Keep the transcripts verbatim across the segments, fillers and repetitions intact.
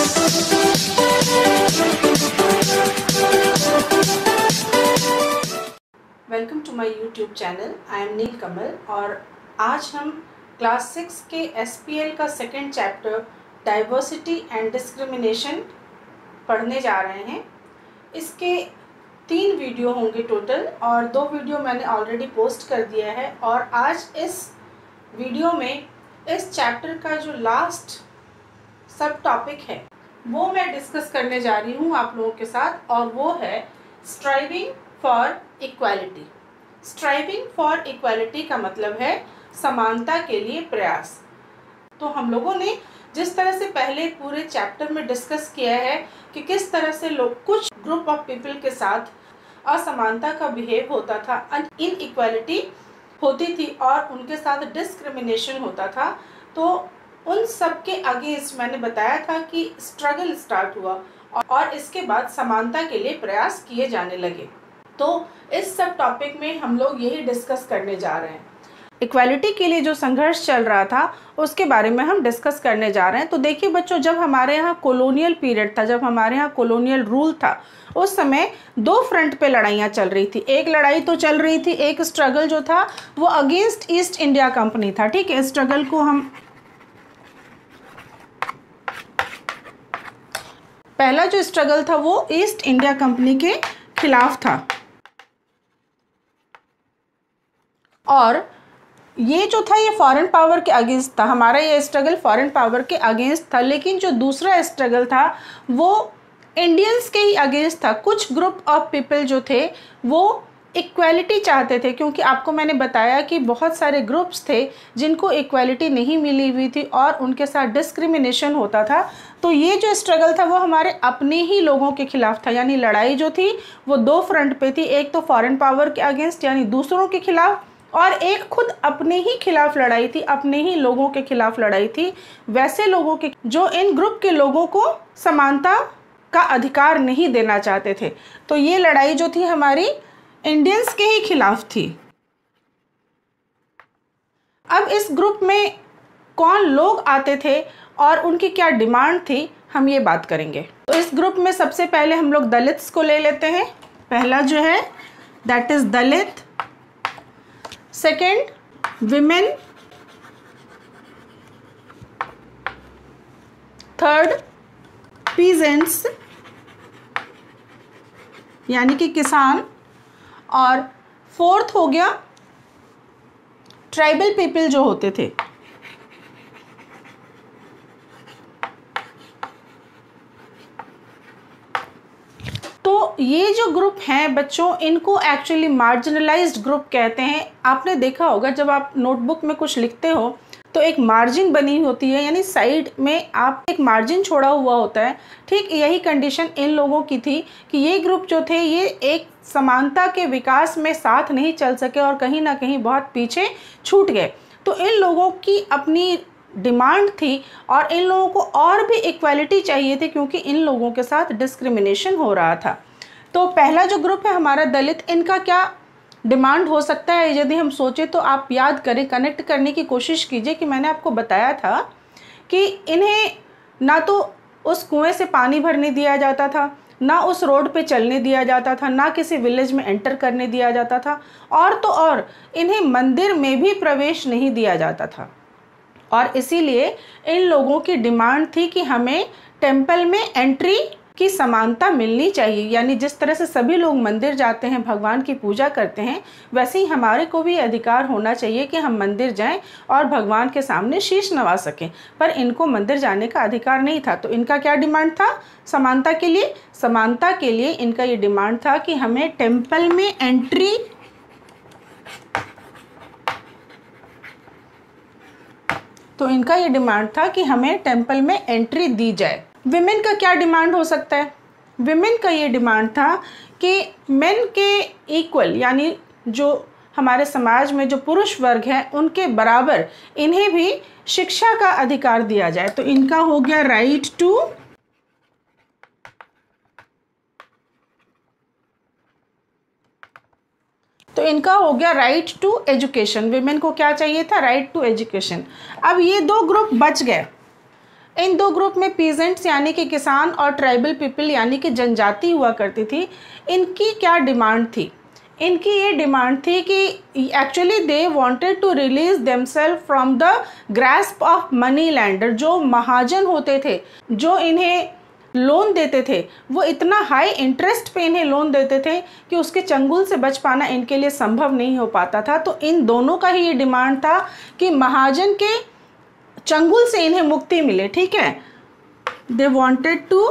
Welcome to my YouTube channel. I am Neel Kamal और आज हम क्लास सिक्स के एस पी एल का second chapter diversity and discrimination पढ़ने जा रहे हैं। इसके तीन वीडियो होंगे टोटल और दो वीडियो मैंने ऑलरेडी पोस्ट कर दिया है और आज इस वीडियो में इस चैप्टर का जो लास्ट सब टॉपिक है वो मैं डिस्कस करने जा रही हूँ आप लोगों के साथ, और वो है striving for equality. Striving for equality का मतलब है समानता के लिए प्रयास। तो हम लोगों ने जिस तरह से पहले पूरे चैप्टर में डिस्कस किया है कि किस तरह से लोग कुछ ग्रुप ऑफ पीपल के साथ असमानता का बिहेव होता था, इनइक्वालिटी होती थी और उनके साथ डिस्क्रिमिनेशन होता था, तो उन सब के अगेंस्ट मैंने बताया था कि स्ट्रगल स्टार्ट हुआ और इसके बाद समानता के लिए प्रयास किए जाने लगे। तो इस सब टॉपिक में हम लोग यही डिस्कस करने जा रहे हैं। इक्वालिटी के लिए जो संघर्ष चल रहा था उसके बारे में हम डिस्कस करने जा रहे हैं। तो देखिए बच्चों, जब हमारे यहाँ कॉलोनियल पीरियड था, जब हमारे यहाँ कॉलोनियल रूल था, उस समय दो फ्रंट पे लड़ाइयाँ चल रही थी। एक लड़ाई तो चल रही थी, एक स्ट्रगल जो था वो अगेंस्ट ईस्ट इंडिया कंपनी था। ठीक है, स्ट्रगल को हम पहला जो स्ट्रगल था वो ईस्ट इंडिया कंपनी के खिलाफ था और ये जो था ये फॉरेन पावर के अगेंस्ट था। हमारा ये स्ट्रगल फॉरेन पावर के अगेंस्ट था, लेकिन जो दूसरा स्ट्रगल था वो इंडियंस के ही अगेंस्ट था। कुछ ग्रुप ऑफ पीपल जो थे वो इक्वालिटी चाहते थे, क्योंकि आपको मैंने बताया कि बहुत सारे ग्रुप्स थे जिनको इक्वालिटी नहीं मिली हुई थी और उनके साथ डिस्क्रिमिनेशन होता था। तो ये जो स्ट्रगल था वो हमारे अपने ही लोगों के खिलाफ था, यानी लड़ाई जो थी वो दो फ्रंट पे थी। एक तो फॉरेन पावर के अगेंस्ट यानी दूसरों के खिलाफ, और एक खुद अपने ही खिलाफ लड़ाई थी, अपने ही लोगों के खिलाफ लड़ाई थी, वैसे लोगों के जो इन ग्रुप के लोगों को समानता का अधिकार नहीं देना चाहते थे। तो ये लड़ाई जो थी हमारी इंडियंस के ही खिलाफ थी। अब इस ग्रुप में कौन लोग आते थे और उनकी क्या डिमांड थी, हम ये बात करेंगे। तो इस ग्रुप में सबसे पहले हम लोग दलित्स को ले लेते हैं। पहला जो है that is Dalit, second women, third peasants यानी कि किसान, और फोर्थ हो गया ट्राइबल पीपल जो होते थे। तो ये जो ग्रुप हैं बच्चों, इनको एक्चुअली मार्जिनलाइज्ड ग्रुप कहते हैं। आपने देखा होगा जब आप नोटबुक में कुछ लिखते हो तो एक मार्जिन बनी होती है, यानी साइड में आप एक मार्जिन छोड़ा हुआ होता है। ठीक यही कंडीशन इन लोगों की थी कि ये ग्रुप जो थे ये एक समानता के विकास में साथ नहीं चल सके और कहीं ना कहीं बहुत पीछे छूट गए। तो इन लोगों की अपनी डिमांड थी और इन लोगों को और भी इक्वालिटी चाहिए थी, क्योंकि इन लोगों के साथ डिस्क्रिमिनेशन हो रहा था। तो पहला जो ग्रुप है हमारा दलित, इनका क्या डिमांड हो सकता है यदि हम सोचें तो आप याद करें, कनेक्ट करने की कोशिश कीजिए कि मैंने आपको बताया था कि इन्हें ना तो उस कुएं से पानी भरने दिया जाता था, ना उस रोड पे चलने दिया जाता था, ना किसी विलेज में एंटर करने दिया जाता था, और तो और इन्हें मंदिर में भी प्रवेश नहीं दिया जाता था। और इसीलिए इन लोगों की डिमांड थी कि हमें टेम्पल में एंट्री की समानता मिलनी चाहिए, यानी जिस तरह से सभी लोग मंदिर जाते हैं, भगवान की पूजा करते हैं, वैसे ही हमारे को भी अधिकार होना चाहिए कि हम मंदिर जाएं और भगवान के सामने शीश नवा सकें। पर इनको मंदिर जाने का अधिकार नहीं था। तो इनका क्या डिमांड था समानता के लिए? समानता के लिए इनका ये डिमांड था कि हमें टेम्पल में एंट्री तो इनका ये डिमांड था कि हमें टेम्पल में एंट्री दी जाए। विमेन का क्या डिमांड हो सकता है? विमेन का ये डिमांड था कि मेन के इक्वल, यानी जो हमारे समाज में जो पुरुष वर्ग है उनके बराबर इन्हें भी शिक्षा का अधिकार दिया जाए। तो इनका हो गया राइट टू तो इनका हो गया राइट टू एजुकेशन। विमेन को क्या चाहिए था? Right to education. अब ये दो ग्रुप बच गए। इन दो ग्रुप में पीजेंट्स यानी कि किसान और ट्राइबल पीपल यानी कि जनजाति हुआ करती थी। इनकी क्या डिमांड थी? इनकी ये डिमांड थी कि actually they wanted to release themself from the grasp of money lender. जो महाजन होते थे, जो इन्हें लोन देते थे, वो इतना हाई इंटरेस्ट पे इन्हें लोन देते थे कि उसके चंगुल से बच पाना इनके लिए संभव नहीं हो पाता था। तो इन दोनों का ही ये डिमांड था कि महाजन के चंगुल से इन्हें मुक्ति मिले। ठीक है, they wanted to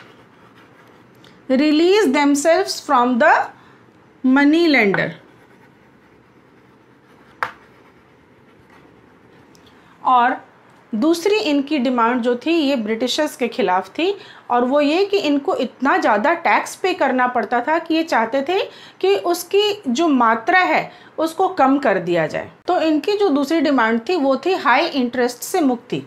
release themselves from the money lender. और दूसरी इनकी डिमांड जो थी ये ब्रिटिशर्स के खिलाफ थी, और वो ये कि इनको इतना ज़्यादा टैक्स पे करना पड़ता था कि ये चाहते थे कि उसकी जो मात्रा है उसको कम कर दिया जाए। तो इनकी जो दूसरी डिमांड थी वो थी हाई इंटरेस्ट से मुक्ति।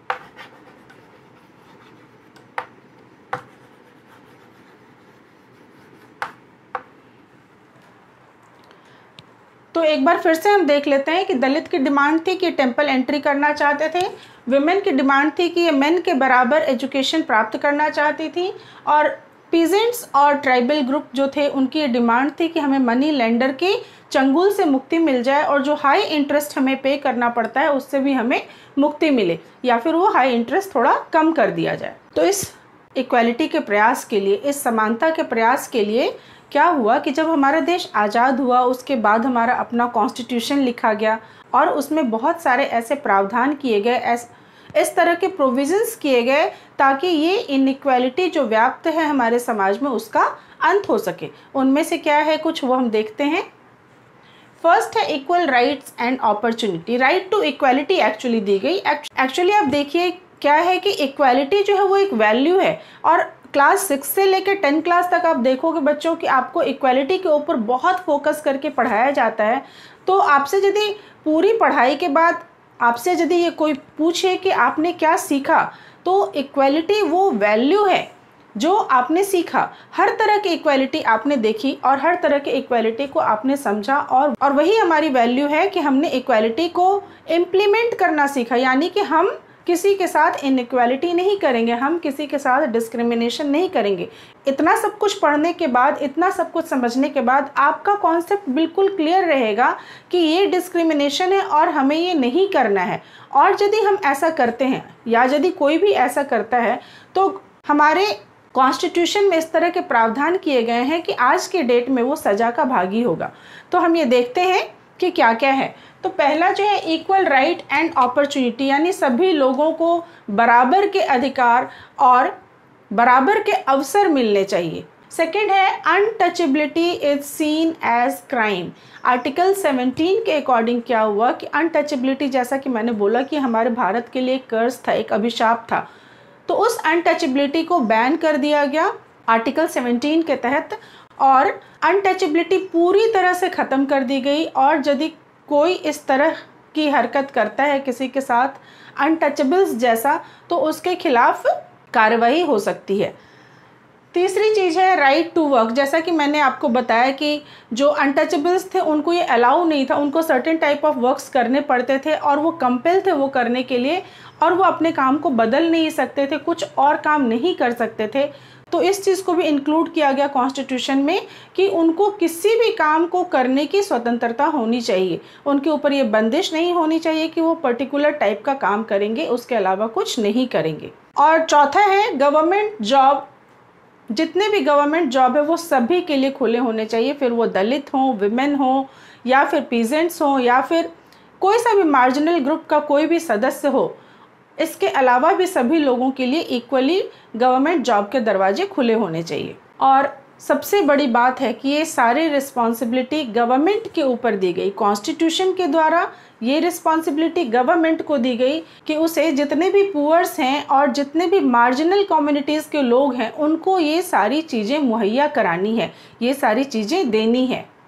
तो एक बार फिर से हम देख लेते हैं कि दलित की डिमांड थी कि टेंपल एंट्री करना चाहते थे, विमेन की डिमांड थी कि ये मेन के बराबर एजुकेशन प्राप्त करना चाहती थी, और पीजेंट्स और ट्राइबल ग्रुप जो थे उनकी ये डिमांड थी कि हमें मनी लेंडर के चंगुल से मुक्ति मिल जाए और जो हाई इंटरेस्ट हमें पे करना पड़ता है उससे भी हमें मुक्ति मिले, या फिर वो हाई इंटरेस्ट थोड़ा कम कर दिया जाए। तो इस इक्वालिटी के प्रयास के लिए, इस समानता के प्रयास के लिए क्या हुआ कि जब हमारा देश आज़ाद हुआ उसके बाद हमारा अपना कॉन्स्टिट्यूशन लिखा गया और उसमें बहुत सारे ऐसे प्रावधान किए गए, ऐस इस तरह के प्रोविजंस किए गए ताकि ये इनइक्वालिटी जो व्याप्त है हमारे समाज में उसका अंत हो सके। उनमें से क्या है कुछ वो हम देखते हैं। फर्स्ट है equal rights and opportunity. Right to equality actually दी गई। एक्चुअली आप देखिए क्या है कि इक्वालिटी जो है वो एक वैल्यू है, और क्लास सिक्स से लेकर टेन क्लास तक आप देखोगे बच्चों कि आपको इक्वालिटी के ऊपर बहुत फोकस करके पढ़ाया जाता है। तो आपसे यदि पूरी पढ़ाई के बाद आपसे यदि ये कोई पूछे कि आपने क्या सीखा, तो इक्वालिटी वो वैल्यू है जो आपने सीखा। हर तरह की इक्वालिटी आपने देखी और हर तरह की इक्वालिटी को आपने समझा, और और वही हमारी वैल्यू है कि हमने इक्वालिटी को इम्प्लीमेंट करना सीखा। यानी कि हम किसी के साथ इनइक्वालिटी नहीं करेंगे, हम किसी के साथ डिस्क्रिमिनेशन नहीं करेंगे। इतना सब कुछ पढ़ने के बाद, इतना सब कुछ समझने के बाद आपका कॉन्सेप्ट बिल्कुल क्लियर रहेगा कि ये डिस्क्रिमिनेशन है और हमें ये नहीं करना है। और यदि हम ऐसा करते हैं या यदि कोई भी ऐसा करता है तो हमारे कॉन्स्टिट्यूशन में इस तरह के प्रावधान किए गए हैं कि आज के डेट में वो सज़ा का भागी होगा। तो हम ये देखते हैं कि क्या क्या है। तो पहला जो है इक्वल राइट एंड अपॉर्चुनिटी, यानी सभी लोगों को बराबर के अधिकार और बराबर के अवसर मिलने चाहिए। सेकंड है untouchability is seen as crime. Article seventeen के अकॉर्डिंग क्या हुआ कि अनटचेबिलिटी, जैसा कि मैंने बोला कि हमारे भारत के लिए एक कर्ज था, एक अभिशाप था, तो उस अनटचेबिलिटी को बैन कर दिया गया आर्टिकल सेवनटीन के तहत, और अनटचेबिलिटी पूरी तरह से ख़त्म कर दी गई। और यदि कोई इस तरह की हरकत करता है किसी के साथ अनटचेबल्स जैसा, तो उसके खिलाफ कार्रवाई हो सकती है। तीसरी चीज़ है राइट टू वर्क। जैसा कि मैंने आपको बताया कि जो अनटचेबल्स थे उनको ये अलाउ नहीं था, उनको सर्टेन टाइप ऑफ वर्क्स करने पड़ते थे और वो कंपेल थे वो करने के लिए, और वो अपने काम को बदल नहीं सकते थे, कुछ और काम नहीं कर सकते थे। तो इस चीज़ को भी इंक्लूड किया गया कॉन्स्टिट्यूशन में कि उनको किसी भी काम को करने की स्वतंत्रता होनी चाहिए, उनके ऊपर ये बंदिश नहीं होनी चाहिए कि वो पर्टिकुलर टाइप का काम करेंगे, उसके अलावा कुछ नहीं करेंगे। और चौथा है गवर्नमेंट जॉब। जितने भी गवर्नमेंट जॉब है वो सभी के लिए खुले होने चाहिए, फिर वो दलित हों, विमेन हों, या फिर पीजेंट्स हों, या फिर कोई सा भी मार्जिनल ग्रुप का कोई भी सदस्य हो। इसके अलावा भी सभी लोगों के लिए इक्वली गवर्नमेंट जॉब के दरवाजे खुले होने चाहिए। और सबसे बड़ी बात है कि ये सारी रिस्पॉन्सिबिलिटी गवर्नमेंट के ऊपर दी गई। कॉन्स्टिट्यूशन के द्वारा ये रिस्पॉन्सिबिलिटी गवर्नमेंट को दी गई कि उसे जितने भी पुअर्स हैं और जितने भी मार्जिनल कम्युनिटीज़ के लोग हैं उनको ये सारी चीज़ें मुहैया करानी है, ये सारी चीज़ें देनी है।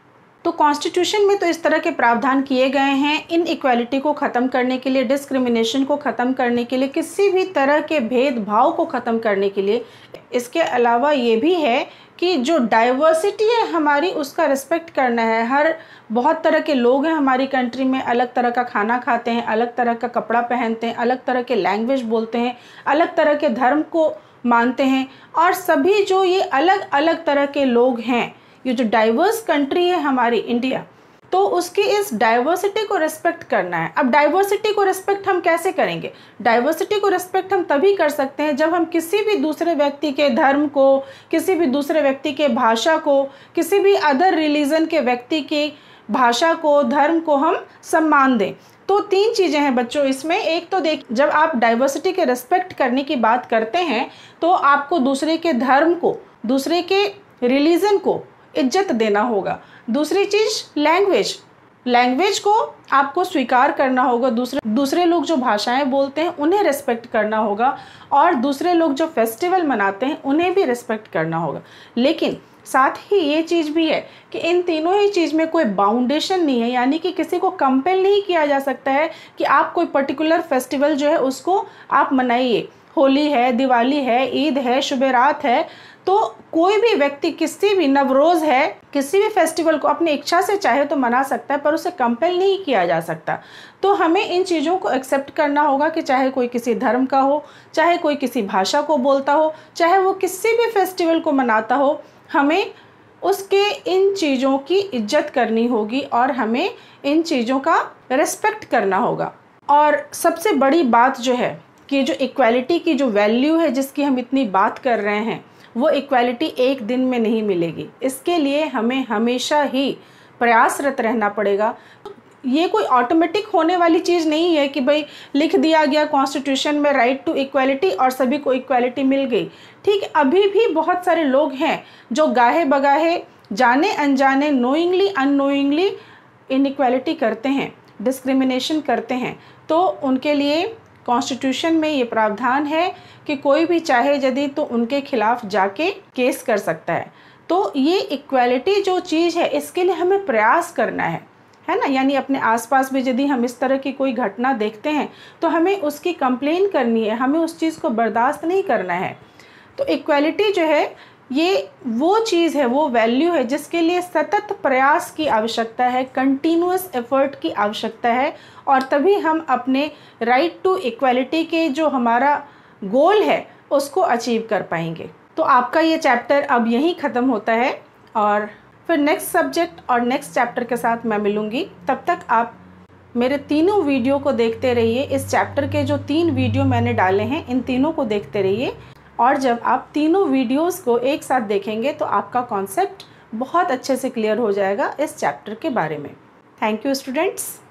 तो कॉन्स्टिट्यूशन में तो इस तरह के प्रावधान किए गए हैं इन इक्वालिटी को ख़त्म करने के लिए, डिस्क्रिमिनेशन को ख़त्म करने के लिए, किसी भी तरह के भेदभाव को ख़त्म करने के लिए। इसके अलावा ये भी है कि जो डाइवर्सिटी है हमारी, उसका रिस्पेक्ट करना है। हर बहुत तरह के लोग हैं हमारी कंट्री में, अलग तरह का खाना खाते हैं, अलग तरह का कपड़ा पहनते हैं, अलग तरह के लैंग्वेज बोलते हैं, अलग तरह के धर्म को मानते हैं, और सभी जो ये अलग अलग तरह के लोग हैं, ये जो डाइवर्स कंट्री है हमारी इंडिया, तो उसकी इस डाइवर्सिटी को रिस्पेक्ट करना है। अब डाइवर्सिटी को रिस्पेक्ट हम कैसे करेंगे? डाइवर्सिटी को रिस्पेक्ट हम तभी कर सकते हैं जब हम किसी भी दूसरे व्यक्ति के धर्म को, किसी भी दूसरे व्यक्ति के भाषा को, किसी भी अदर रिलीजन के व्यक्ति की भाषा को, धर्म को हम सम्मान दें। तो तीन चीज़ें हैं बच्चों इसमें। एक तो देख, जब आप डाइवर्सिटी के रिस्पेक्ट करने की बात करते हैं तो आपको दूसरे के धर्म को, दूसरे के रिलीजन को इज्जत देना होगा। दूसरी चीज़ लैंग्वेज, लैंग्वेज को आपको स्वीकार करना होगा। दूसरे दूसरे लोग जो भाषाएं बोलते हैं उन्हें रिस्पेक्ट करना होगा, और दूसरे लोग जो फेस्टिवल मनाते हैं उन्हें भी रिस्पेक्ट करना होगा। लेकिन साथ ही ये चीज़ भी है कि इन तीनों ही चीज़ में कोई बाउंडेशन नहीं है, यानी कि किसी को कंपेल नहीं किया जा सकता है कि आप कोई पर्टिकुलर फेस्टिवल जो है उसको आप मनाइए। होली है, दिवाली है, ईद है, शुबेरात है, तो कोई भी व्यक्ति किसी भी, नवरोज़ है, किसी भी फेस्टिवल को अपनी इच्छा से चाहे तो मना सकता है, पर उसे कंपेल नहीं किया जा सकता। तो हमें इन चीज़ों को एक्सेप्ट करना होगा कि चाहे कोई किसी धर्म का हो, चाहे कोई किसी भाषा को बोलता हो, चाहे वो किसी भी फेस्टिवल को मनाता हो, हमें उसके इन चीज़ों की इज्जत करनी होगी और हमें इन चीज़ों का रिस्पेक्ट करना होगा। और सबसे बड़ी बात जो है कि जो इक्वालिटी की जो वैल्यू है जिसकी हम इतनी बात कर रहे हैं, वो इक्वालिटी एक दिन में नहीं मिलेगी। इसके लिए हमें हमेशा ही प्रयासरत रहना पड़ेगा। ये कोई ऑटोमेटिक होने वाली चीज़ नहीं है कि भाई लिख दिया गया कॉन्स्टिट्यूशन में राइट टू इक्वालिटी और सभी को इक्वालिटी मिल गई। ठीक है, अभी भी बहुत सारे लोग हैं जो गाहे बगाहे, जाने अनजाने, नोइंगली अननोइंगली इनइक्वालिटी करते हैं, डिस्क्रिमिनेशन करते हैं। तो उनके लिए कॉन्स्टिट्यूशन में ये प्रावधान है कि कोई भी चाहे यदि तो उनके खिलाफ जाके केस कर सकता है। तो ये इक्वालिटी जो चीज़ है इसके लिए हमें प्रयास करना है, है ना। यानी अपने आसपास भी यदि हम इस तरह की कोई घटना देखते हैं तो हमें उसकी कंप्लेन करनी है, हमें उस चीज़ को बर्दाश्त नहीं करना है। तो इक्वालिटी जो है ये वो चीज़ है, वो वैल्यू है जिसके लिए सतत प्रयास की आवश्यकता है, कंटिन्यूअस एफर्ट की आवश्यकता है, और तभी हम अपने राइट टू इक्वालिटी के जो हमारा गोल है उसको अचीव कर पाएंगे। तो आपका ये चैप्टर अब यहीं ख़त्म होता है, और फिर नेक्स्ट सब्जेक्ट और नेक्स्ट चैप्टर के साथ मैं मिलूँगी। तब तक आप मेरे तीनों वीडियो को देखते रहिए। इस चैप्टर के जो तीन वीडियो मैंने डाले हैं इन तीनों को देखते रहिए, और जब आप तीनों वीडियोस को एक साथ देखेंगे तो आपका कॉन्सेप्ट बहुत अच्छे से क्लियर हो जाएगा इस चैप्टर के बारे में। Thank you students.